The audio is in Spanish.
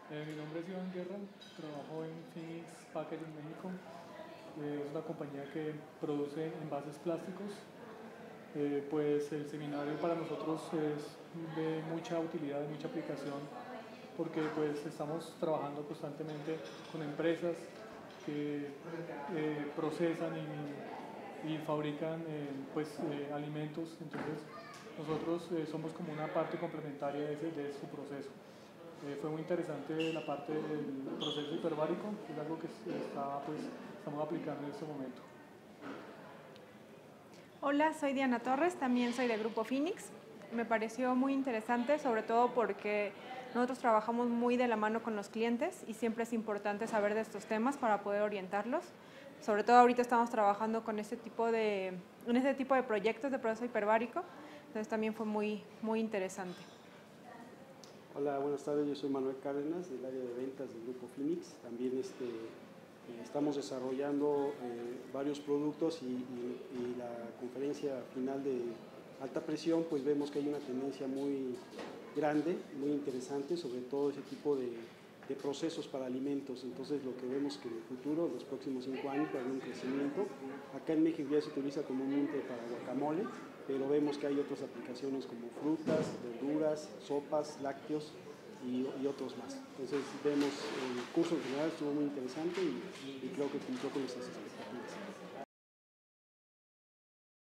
Mi nombre es Iván Guerra, trabajo en Phoenix Packaging México. Es una compañía que produce envases plásticos. Pues el seminario para nosotros es de mucha utilidad, de mucha aplicación, porque pues estamos trabajando constantemente con empresas que procesan y fabrican alimentos. Entonces nosotros somos como una parte complementaria de su proceso. Fue muy interesante la parte del proceso hiperbárico, que es algo que estamos aplicando en este momento. Hola, soy Diana Torres, también soy de Grupo Phoenix. Me pareció muy interesante, sobre todo porque nosotros trabajamos muy de la mano con los clientes y siempre es importante saber de estos temas para poder orientarlos. Sobre todo ahorita estamos trabajando con en este tipo de proyectos de proceso hiperbárico, entonces también fue muy interesante. Hola, buenas tardes, yo soy Manuel Cárdenas del área de ventas del Grupo Phoenix. También estamos desarrollando varios productos y la conferencia final de alta presión, pues vemos que hay una tendencia muy grande, muy interesante, sobre todo ese tipo de procesos para alimentos. Entonces lo que vemos que en el futuro, en los próximos 5 años, va a haber un crecimiento. Acá en México ya se utiliza comúnmente para guacamole, pero vemos que hay otras aplicaciones como frutas, verduras, sopas, lácteos y otros más. Entonces vemos el curso en general estuvo muy interesante y creo que cumplió con nuestras expectativas.